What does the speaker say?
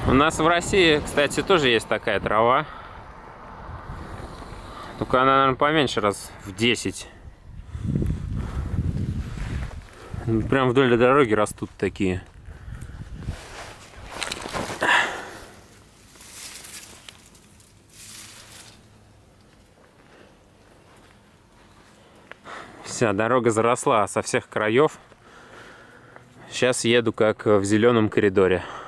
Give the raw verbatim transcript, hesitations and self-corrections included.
У нас в России, кстати, тоже есть такая трава. Только она, наверное, поменьше раз в десять. Прям вдоль дороги растут такие. Вся дорога заросла со всех краев. Сейчас еду как в зеленом коридоре.